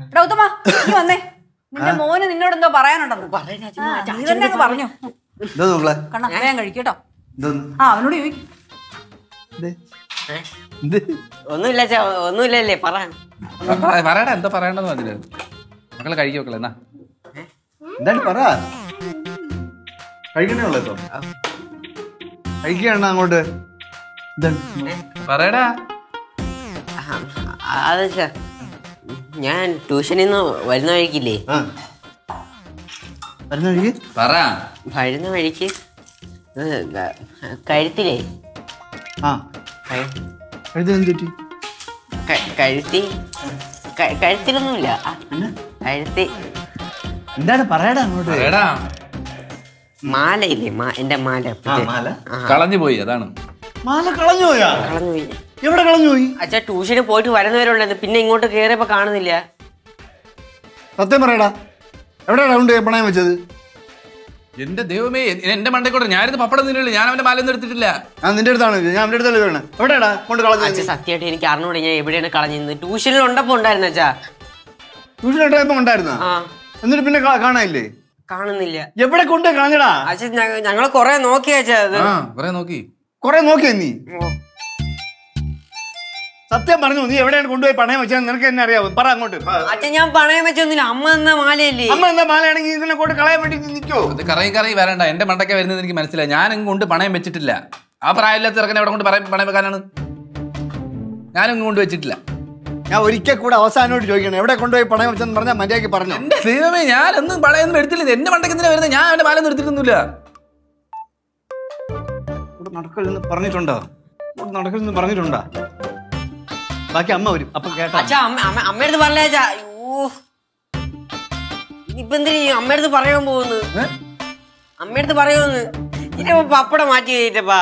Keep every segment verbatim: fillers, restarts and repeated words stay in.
എടാ ഉത്തമ നീ വന്നേ. നിന്റെ മോന് നിന്നോട് എന്തോ പറയാനുണ്ടെന്ന് പറഞ്ഞു. കണ്ണാ വേഗം കഴിക്കട്ടോ. ആ അവനോട് ചോദിക്കും. ഒന്നുമില്ല ഒന്നുമില്ലല്ലേ പറയാൻ പറയടാ എന്താ പറയണ്ടെന്ന് പറഞ്ഞില്ല. മക്കളെ കഴിക്കോക്കളെ എന്നാ എന്താണ് പറ. കഴിക്കണേ ഉള്ളോ കഴിക്കണ അങ്ങോട്ട് പറയടാ. അതെ സാർ ഞാൻ ട്യൂഷനിൽ നിന്ന് വരുന്ന വഴിക്കില്ലേ വരുന്ന വഴിക്ക് പറ വരുന്ന വഴിക്ക് കഴുത്തിലേ ആ കഴുത്തി കഴുത്തി കഴുത്തിലൊന്നുമില്ല കഴുത്തി എന്താണ് പറയടാ അങ്ങോട്ട്. മാല ഇല്ലേ എന്റെ മാല കളഞ്ഞു പോയി. അതാണ് മാല കളഞ്ഞു പോയാ? കളഞ്ഞു പോയി. എവിടെ കളഞ്ഞു പോയി? അച്ഛാ ട്യൂഷന് പോയിട്ട് വരുന്നവരുണ്ടായിരുന്നു, പിന്നെ ഇങ്ങോട്ട് കേറിയപ്പോ കാണുന്നില്ല. സത്യം പറയടാ എവിടെയാ കൊണ്ട് പണയം വെച്ചത്? എന്റെ ദൈവമേ എന്റെ മണ്ടേക്കോട്ടെ ഞാനിത് പപ്പടം നിന്നില്ല. ഞാൻ അവന്റെ മാലയൊന്നും എടുത്തിട്ടില്ല. ഞാൻ നിന്റെ അടുത്താണ് ഞാൻ അവന്റെ അടുത്തല്ലേ വേണം. എവിടെയാടാ കൊണ്ട് കളഞ്ഞു? അച്ഛാ സത്യമായിട്ട് എനിക്ക് അറിഞ്ഞൂടെ ഞാൻ എവിടെയാണ് കളഞ്ഞത്. ട്യൂഷനിൽ ഉണ്ടപ്പോ ഉണ്ടായിരുന്നു അച്ഛാ. ട്യൂഷൻ ഉണ്ടായപ്പോ ഉണ്ടായിരുന്ന എന്നിട്ട് പിന്നെ കാണാനില്ലേ? കാണുന്നില്ല. എവിടെ കൊണ്ട് കളഞ്ഞടാ? അച്ഛാ ഞങ്ങള് കൊറേ നോക്കി അച്ഛാ. അത് കൊറേ നോക്കി കൊറേ നോക്കിയ നീ സത്യം പറഞ്ഞു. നീ എവിടെയാണ് കൊണ്ടുപോയി പണയം വെച്ചാൽ നിനക്ക് എന്നെ അറിയാവും. പറ അങ്ങോട്ട്. അച്ഛൻ ഞാൻ പണയം വെച്ചൊന്നുമില്ല. അമ്മ എന്ന മാലയല്ലേ. അമ്മ എന്ന മാലയാണെങ്കിൽ ഇതിനെ കൊണ്ട് കളയാൻ വേണ്ടി നിൽക്കോ? ഇത് കറങ്ങി കറങ്ങി വരണ്ട. എന്റെ മണ്ടയ്ക്ക് വരുന്നത് എനിക്ക് മനസ്സിലായി. ഞാൻ കൊണ്ട് പണയം വെച്ചിട്ടില്ല. ആ പ്രായമില്ലാത്ത ചെറുക്കനെ എവിടെ കൊണ്ട് പണയം വെക്കാനാണ്? ഞാനും കൊണ്ട് വെച്ചിട്ടില്ല. ഞാൻ ഒരിക്കൽ കൂടെ അവസാനോട് ചോദിക്കണം എവിടെ കൊണ്ടുപോയി പണയം വെച്ചെന്ന് പറഞ്ഞാൽ മര്യാദയ്ക്ക് പറഞ്ഞു. എന്റെ ദൈവമേ ഞാനൊന്നും പണയൊന്നും എടുത്തില്ല. എന്റെ മണ്ടയ്ക്ക് എന്തിനാ വരുന്നത്? ഞാൻ അവന്റെ മാലൊന്നും എടുത്തിട്ടൊന്നുമില്ല. നടക്കലെന്ന് പറഞ്ഞിട്ടുണ്ടോ? നടക്കലെന്ന് പറഞ്ഞിട്ടുണ്ടോ? ബാക്കി അമ്മ വരും അപ്പൊ കേട്ടോ. അമ്മയടുത്ത് പറഞ്ഞ ഇപ്പൊ എന്തിനാ അമ്മയടുത്ത് പറയാൻ പോകുന്നു? അമ്മയടുത്ത് പറയുമെന്ന് ഇനി പപ്പടം മാറ്റി കഴിഞ്ഞിട്ടപ്പാ.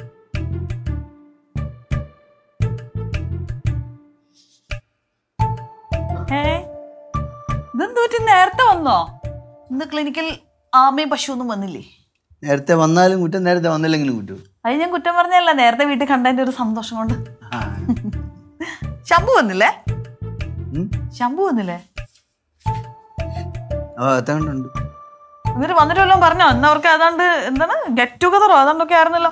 ഇതെന്തൂറ്റി നേരത്തെ വന്നോ? ഇന്ന് ക്ലിനിക്കൽ ആമയും പശു ഒന്നും വന്നില്ലേ? നേരത്തെ വന്നാലും കുറ്റം നേരത്തെ വന്നില്ലെങ്കിലും കുറ്റം. അത് ഞാൻ കുറ്റം പറഞ്ഞല്ല, നേരത്തെ വീട്ടിൽ കണ്ടതിന്റെ ഒരു സന്തോഷം കൊണ്ട്. ശംഭു വന്നില്ലേ? ശംഭു വന്നില്ലേ? എന്നിട്ട് വന്നിട്ട് വല്ലതും പറഞ്ഞോ? ഇന്ന് അവർക്ക് ഏതാണ്ട് എന്താണ് ഗെറ്റ് ടുഗതറോ ഏതാണ്ടൊക്കെ ആയിരുന്നല്ലോ.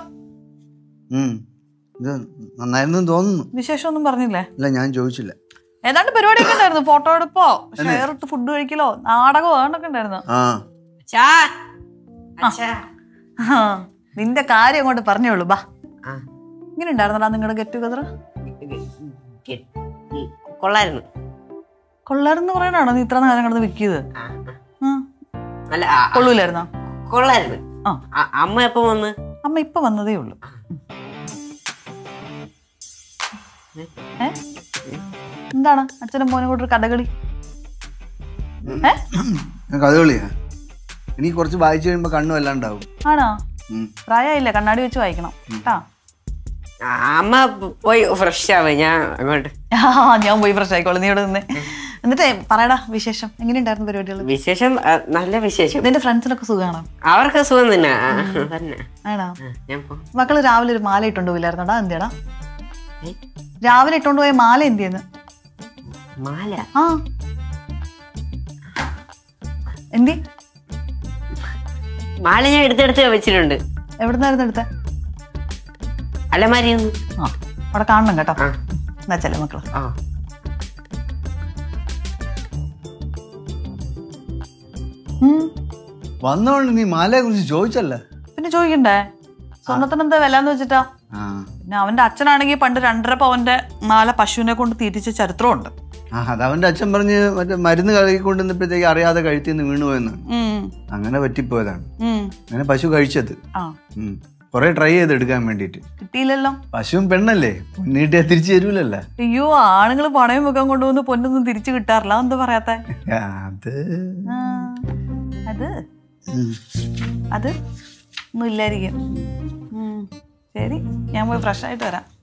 നന്നായിരുന്നു തോന്നുന്നു. വിശേഷം ഒന്നും പറഞ്ഞില്ലേ? ഇല്ല ഞാൻ ചോദിച്ചില്ല. ഏതാണ്ട് പരിപാടിയൊക്കെ ഉണ്ടായിരുന്നു. ഫോട്ടോ എടുപ്പോ ഷെയർ ഇട്ട് ഫുഡ് കഴിക്കലോ നാടകമോ ഏതാണ്ടൊക്കെ ഉണ്ടായിരുന്നു. നിന്റെ കാര്യം അങ്ങോട്ട് പറഞ്ഞോളൂ. ബാ ഇങ്ങനെ ഉണ്ടായിരുന്നടാ നിങ്ങളുടെ ഗെറ്റ് ടുഗദർ? കൊള്ളായിരുന്നു. കൊള്ളായിരുന്നു പറയാനാണോ നീ ഇത്ര നേരം കിടന്ന് വിക്കിയത്? കൊള്ളൂലായിരുന്നോ? കൊള്ളായിരുന്നു. അമ്മ എപ്പോ വന്ന്? അമ്മ ഇപ്പൊ വന്നതേ ഉള്ളു. എന്താണ് അച്ഛനും മോനും കൂടെ ഒരു കഥകളി? കഥകളിയാ? എനിക്ക് കുറച്ച് വായിച്ചു കഴിയുമ്പോ കണ്ണു വല്ലാണ്ടാവും. ആണോ? പ്രായമില്ല, കണ്ണാടി വെച്ച് വായിക്കണം കേട്ടാ. അമ്മ പോയി ഫ്രഷ് ആവേ, ഞാൻ അങ്ങോട്ട്. ഞാൻ പോയി ഫ്രഷ് ആയിക്കോളൂ, നീ ഇവിടെ നിന്നേ. എന്നിട്ടേ പറയടാ വിശേഷം, എങ്ങനെയുണ്ടായിരുന്നു പരിപാടികൾ? വിശേഷം നല്ല വിശേഷം. നിന്റെ ഫ്രണ്ട്സിനൊക്കെ സുഖമാണോ? അവർക്ക് സുഖം തന്നെ. ആണോ? മക്കള് രാവിലെ ഒരു മാല ഇട്ടോണ്ട് പോയില്ലായിരുന്നോടാ? എന്തിയടാ രാവിലെ ഇട്ടോണ്ട് പോയ മാല എന്തിയെന്ന്? മാല? ആ എന്തി? മാല ഞാൻ എടുത്തെടുത്ത് വെച്ചിട്ടുണ്ട്. എവിടുന്നായിരുന്നു എടുത്ത? അലമാരിന്ന്. ആ അവിടെ കാണണം കേട്ടോ. എന്നാ ചെല മക്കള്. വന്നോണ്ട് നീ മാലയെ കുറിച്ച് ചോദിച്ചല്ലേ? പിന്നെ ചോദിക്കണ്ടേ, സ്വർണ്ണത്തിന് എന്താ വില എന്ന് വെച്ചിട്ടാ. പിന്നെ അവന്റെ അച്ഛനാണെങ്കിൽ പണ്ട് രണ്ടര പവന്റെ മാല പശുവിനെ കൊണ്ട് തീറ്റിച്ച ചരിത്രമുണ്ട്. അത് അവന്റെ അച്ഛൻ പറഞ്ഞ് മറ്റേ മരുന്ന് കഴുകിക്കൊണ്ടിരുന്നപ്പോഴത്തേക്ക് അറിയാതെ കഴുത്തിന്ന് വീണുപോയെന്നാണ്. അങ്ങനെ പറ്റിപ്പോയതാണ്. അങ്ങനെ പശു കഴിച്ചത്. കൊറേ ട്രൈ ചെയ്ത് എടുക്കാൻ വേണ്ടിട്ട് കിട്ടിയില്ലല്ലോ. പശുവും പെണ്ണല്ലേ, പൊന്നീട്ടിയാ തിരിച്ചു തരൂലല്ലോ. അയ്യോ ആണുങ്ങള് പണയം വെക്കാൻ കൊണ്ടുവന്ന് പൊന്നൊന്നും തിരിച്ചു കിട്ടാറില്ല. എന്താ പറയാത്ത? അത് അത് അത് ഒന്നും ഇല്ലായിരിക്കും. ശരി, ഞാൻ പോയി ഫ്രഷ് ആയിട്ട് വരാം.